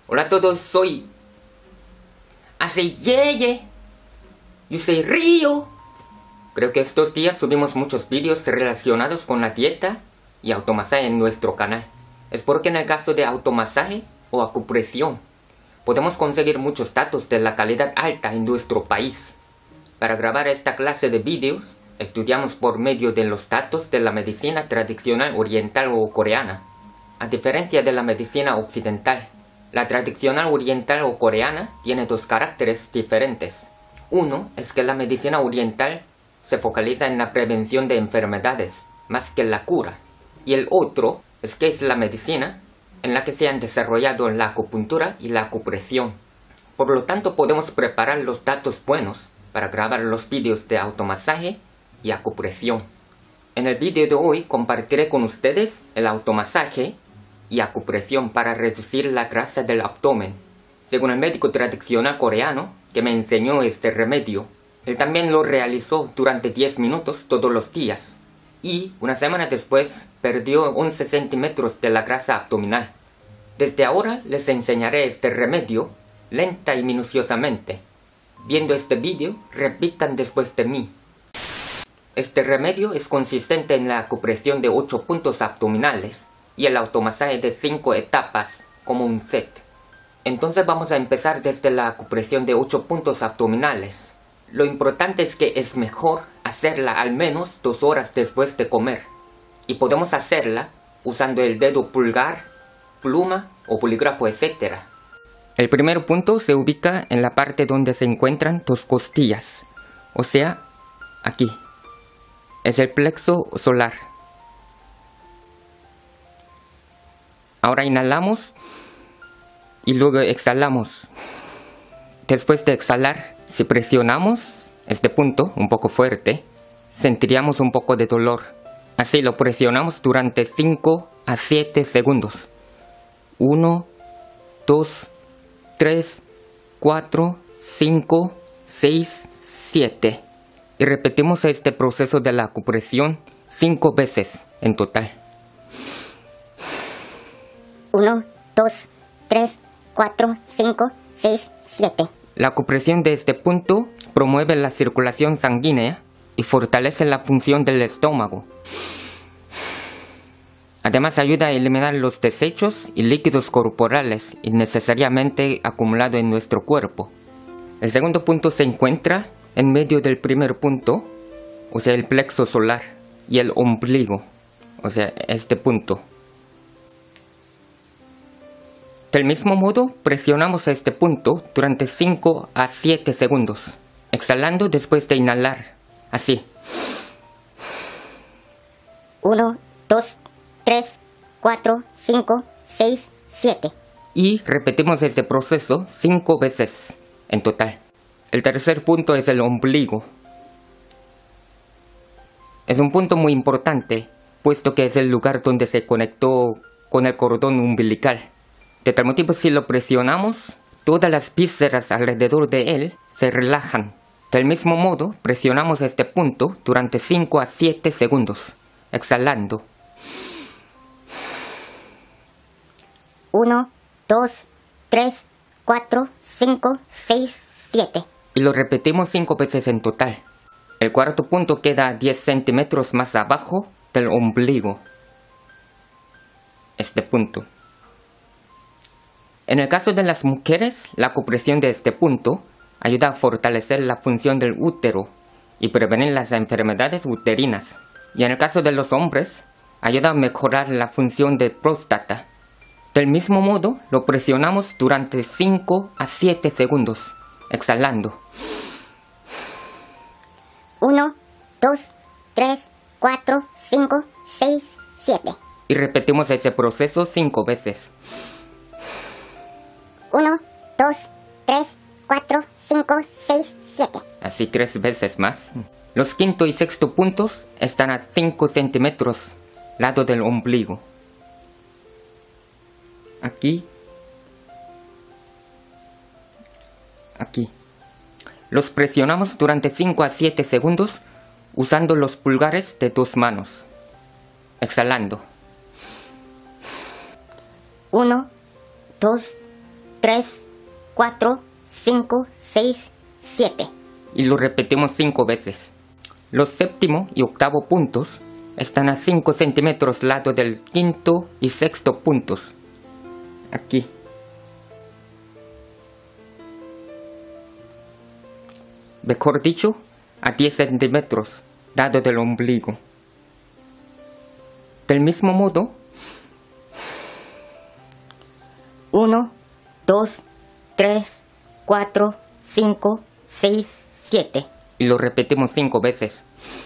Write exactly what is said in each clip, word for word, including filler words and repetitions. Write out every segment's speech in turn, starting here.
Hola a todos, soy... Hace Yeye. Yo soy Río. Creo que estos días subimos muchos vídeos relacionados con la dieta y automasaje en nuestro canal. Es porque en el caso de automasaje o acupresión, podemos conseguir muchos datos de la calidad alta en nuestro país. Para grabar esta clase de vídeos, estudiamos por medio de los datos de la medicina tradicional oriental o coreana. A diferencia de la medicina occidental, la tradicional oriental o coreana tiene dos caracteres diferentes. Uno es que la medicina oriental se focaliza en la prevención de enfermedades, más que la cura. Y el otro es que es la medicina en la que se han desarrollado la acupuntura y la acupresión. Por lo tanto, podemos preparar los datos buenos para grabar los vídeos de automasaje y acupresión. En el vídeo de hoy compartiré con ustedes el automasaje y acupresión para reducir la grasa del abdomen. Según el médico tradicional coreano que me enseñó este remedio, él también lo realizó durante diez minutos todos los días y una semana después perdió once centímetros de la grasa abdominal. Desde ahora les enseñaré este remedio lenta y minuciosamente. Viendo este vídeo, repitan después de mí. Este remedio es consistente en la acupresión de ocho puntos abdominales y el automasaje de cinco etapas como un set. Entonces vamos a empezar desde la acupresión de ocho puntos abdominales. Lo importante es que es mejor hacerla al menos dos horas después de comer. Y podemos hacerla usando el dedo pulgar, pluma o bolígrafo, etcétera. El primer punto se ubica en la parte donde se encuentran tus costillas. O sea, aquí. Es el plexo solar. Ahora inhalamos y luego exhalamos. Después de exhalar, si presionamos este punto un poco fuerte, sentiríamos un poco de dolor. Así lo presionamos durante cinco a siete segundos. uno, dos, tres, cuatro, cinco, seis, siete. Y repetimos este proceso de la acupresión cinco veces en total. uno, dos, tres, cuatro, cinco, seis, siete. La acupresión de este punto promueve la circulación sanguínea y fortalece la función del estómago. Además ayuda a eliminar los desechos y líquidos corporales innecesariamente acumulados en nuestro cuerpo. El segundo punto se encuentra en medio del primer punto, o sea el plexo solar, y el ombligo, o sea este punto. Del mismo modo, presionamos este punto durante cinco a siete segundos, exhalando después de inhalar, así. uno, dos, tres, cuatro, cinco, seis, siete. Y repetimos este proceso cinco veces en total. El tercer punto es el ombligo. Es un punto muy importante, puesto que es el lugar donde se conectó con el cordón umbilical. De tal motivo, si lo presionamos, todas las vísceras alrededor de él se relajan. Del mismo modo, presionamos este punto durante cinco a siete segundos, exhalando. uno, dos, tres, cuatro, cinco, seis, siete. Y lo repetimos cinco veces en total. El cuarto punto queda diez centímetros más abajo del ombligo. Este punto. En el caso de las mujeres, la acupresión de este punto ayuda a fortalecer la función del útero y prevenir las enfermedades uterinas. Y en el caso de los hombres, ayuda a mejorar la función de próstata. Del mismo modo, lo presionamos durante cinco a siete segundos, exhalando. uno, dos, tres, cuatro, cinco, seis, siete. Y repetimos ese proceso cinco veces. uno, dos, tres, cuatro, cinco, seis, siete. Así tres veces más. Los quinto y sexto puntos están a cinco centímetros lado del ombligo. Aquí. Aquí. Los presionamos durante cinco a siete segundos usando los pulgares de tus manos. Exhalando. uno, dos, tres, cuatro, cinco, seis, siete. Y lo repetimos cinco veces. Los séptimo y octavo puntos están a cinco centímetros lado del quinto y sexto puntos. Aquí. Mejor dicho, a diez centímetros lado del ombligo. Del mismo modo, uno, dos, tres, cuatro, cinco, seis, siete. y lo repetimos cinco veces.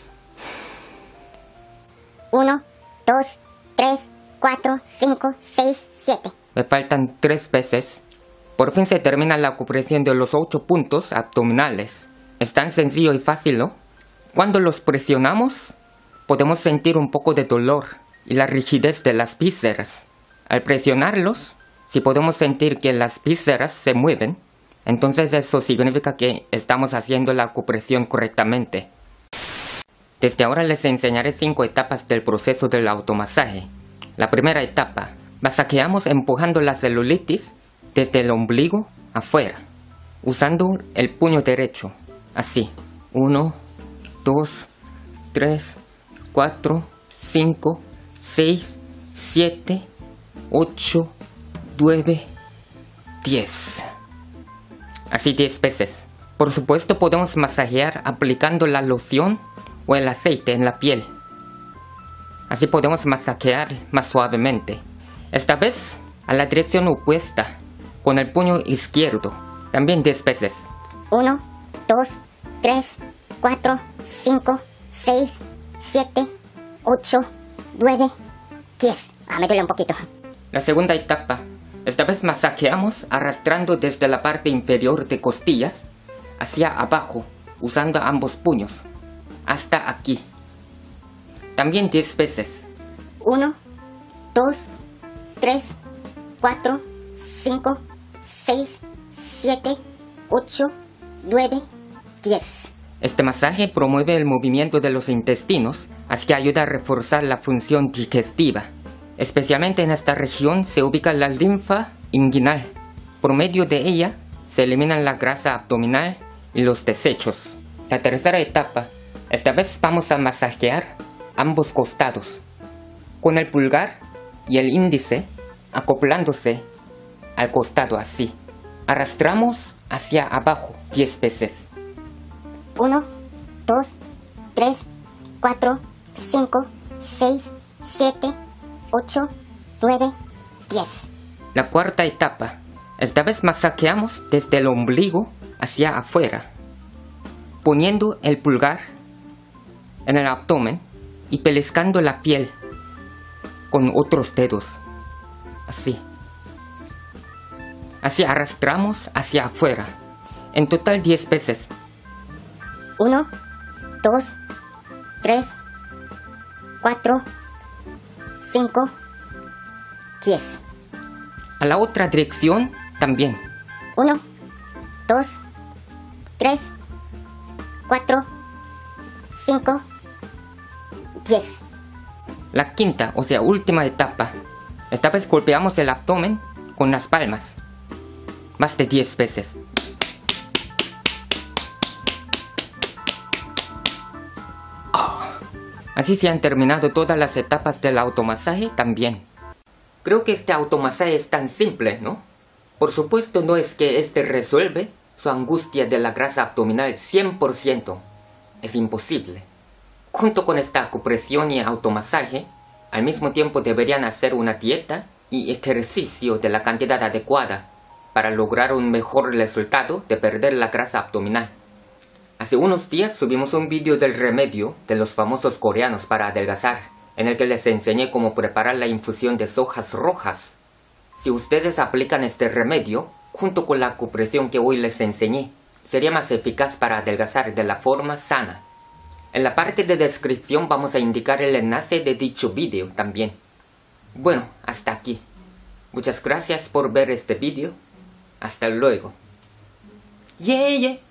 uno, dos, tres, cuatro, cinco, seis, siete. Me faltan tres veces. Por fin se termina la compresión de los ocho puntos abdominales. Es tan sencillo y fácil, ¿no? Cuando los presionamos, podemos sentir un poco de dolor y la rigidez de las vísceras. Al presionarlos, si podemos sentir que las vísceras se mueven, entonces eso significa que estamos haciendo la compresión correctamente. Desde ahora les enseñaré cinco etapas del proceso del automasaje. La primera etapa, masajeamos empujando la celulitis desde el ombligo afuera, usando el puño derecho, así. uno, dos, tres, cuatro, cinco, seis, siete, ocho, nueve, diez. Así diez veces. Por supuesto podemos masajear aplicando la loción o el aceite en la piel. Así podemos masajear más suavemente. Esta vez a la dirección opuesta, con el puño izquierdo, también diez veces. uno, dos, tres, cuatro, cinco, seis, siete, ocho, nueve, diez. Ah, me duele un poquito. La segunda etapa. Esta vez masajeamos arrastrando desde la parte inferior de costillas hacia abajo, usando ambos puños, hasta aquí. También diez veces. uno, dos, tres, cuatro, cinco, seis, siete, ocho, nueve, diez. Este masaje promueve el movimiento de los intestinos, así que ayuda a reforzar la función digestiva. Especialmente en esta región se ubica la linfa inguinal. Por medio de ella se eliminan la grasa abdominal y los desechos. La tercera etapa. Esta vez vamos a masajear ambos costados, con el pulgar y el índice acoplándose al costado así. Arrastramos hacia abajo diez veces. uno, dos, tres, cuatro, cinco, seis, siete, ocho, nueve, diez. La cuarta etapa. Esta vez masajeamos desde el ombligo hacia afuera, poniendo el pulgar en el abdomen y pellizcando la piel con otros dedos. Así. Así arrastramos hacia afuera. En total diez veces. uno, dos, tres, cuatro, cinco, diez. A la otra dirección también. uno, dos, tres, cuatro, cinco, diez. La quinta, o sea, última etapa. Esta vez golpeamos el abdomen con las palmas. Más de diez veces. Así se han terminado todas las etapas del automasaje también. Creo que este automasaje es tan simple, ¿no? Por supuesto no es que este resuelve su angustia de la grasa abdominal cien por ciento. Es imposible. Junto con esta acupresión y automasaje, al mismo tiempo deberían hacer una dieta y ejercicio de la cantidad adecuada para lograr un mejor resultado de perder la grasa abdominal. Hace unos días subimos un vídeo del remedio de los famosos coreanos para adelgazar, en el que les enseñé cómo preparar la infusión de sojas rojas. Si ustedes aplican este remedio, junto con la acupresión que hoy les enseñé, sería más eficaz para adelgazar de la forma sana. En la parte de descripción vamos a indicar el enlace de dicho vídeo también. Bueno, hasta aquí. Muchas gracias por ver este vídeo. Hasta luego. Yeah, yeah.